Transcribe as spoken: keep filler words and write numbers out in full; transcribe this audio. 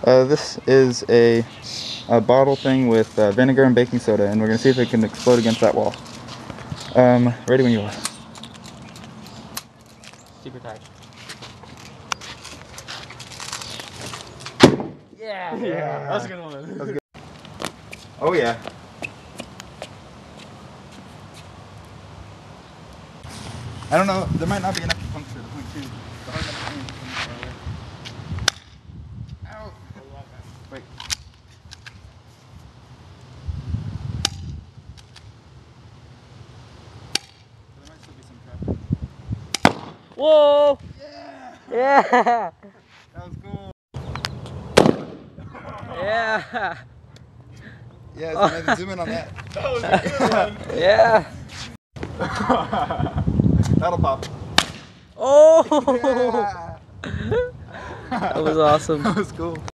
Uh, this is a, a bottle thing with uh, vinegar and baking soda, and we're going to see if it can explode against that wall. Um, ready when you are. Super tight. Yeah! Yeah! That's a good one. That was good. Oh yeah. I don't know, there might not be enough to puncture the point two. The hard enough to far away. Ow! Wait. There might still be some traffic. Whoa! Yeah! Yeah! That was cool. Yeah! Yeah, so maybe zoom in on that. That was a good one! Yeah! That'll pop. Oh! Yeah. That was awesome. That was cool.